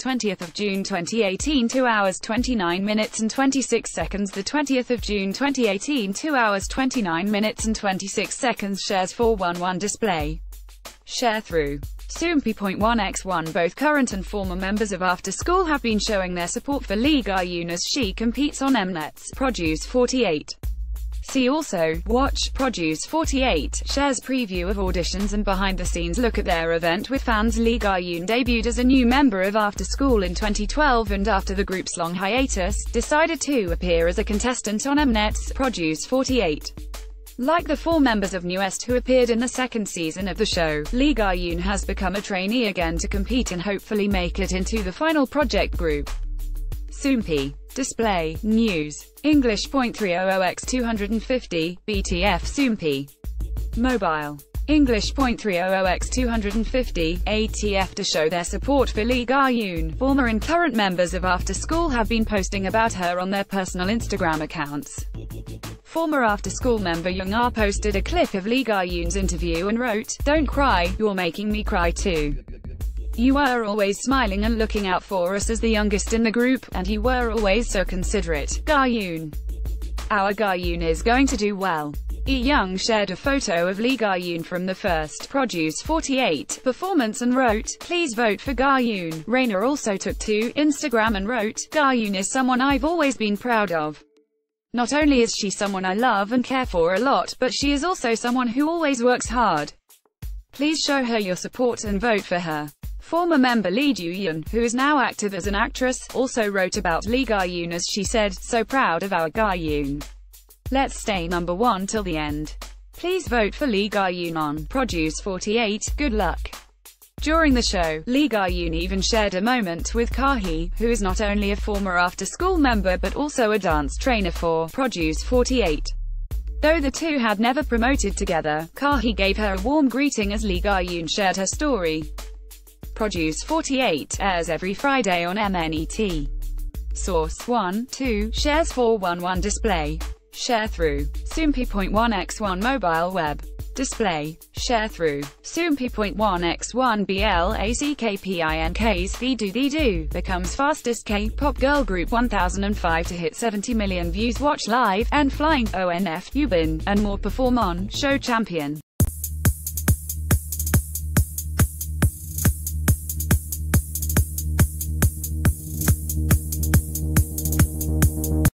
20th of June 2018 2 hours 29 minutes and 26 seconds. The 20th of June 2018 2 hours 29 minutes and 26 seconds. Shares 411 display. Share through Soompi.1x1. Both current and former members of After School have been showing their support for Lee Ga-yoon as she competes on Mnet's Produce 48. See also, watch, Produce 48, shares preview of auditions and behind-the-scenes look at their event with fans. Lee Ga-yoon debuted as a new member of After School in 2012 and after the group's long hiatus, decided to appear as a contestant on Mnet's Produce 48. Like the 4 members of NU'EST who appeared in the second season of the show, Lee Ga-yoon has become a trainee again to compete and hopefully make it into the final project group. Soompi. Display. News. English. 300x250, BTF Soompi. Mobile. English. 300x250, ATF. To show their support for Lee Ga-yoon, former and current members of After School have been posting about her on their personal Instagram accounts. Former After School member Young Ah posted a clip of Lee Ga-yoon's interview and wrote, "Don't cry, you're making me cry too. You were always smiling and looking out for us as the youngest in the group, and you were always so considerate, Ga-yoon. Our Ga-yoon is going to do well." Lee Young shared a photo of Lee Ga-yoon from the first Produce 48 performance and wrote, "Please vote for Ga-yoon." Raina also took to Instagram and wrote, "Ga-yoon is someone I've always been proud of. Not only is she someone I love and care for a lot, but she is also someone who always works hard. Please show her your support and vote for her." Former member Lee Ju-yeon, who is now active as an actress, also wrote about Lee Ga-yoon as she said, "So proud of our Ga-yoon. Let's stay #1 till the end. Please vote for Lee Ga-yoon on Produce 48, good luck." During the show, Lee Ga-yoon even shared a moment with Ka-hee, who is not only a former After School member but also a dance trainer for Produce 48. Though the two had never promoted together, Ka-hee gave her a warm greeting as Lee Ga-yoon shared her story. Produce 48 airs every Friday on MNET. Source 1, 2, shares 411 display. Share through Soompi.1x1 mobile web. Display. Share through Soompi.1x1 BLACKPINK's The Do becomes fastest K-pop girl group 1005 to hit 70 million views. Watch live, and Flying, ONF, Yubin, and more perform on Show Champion.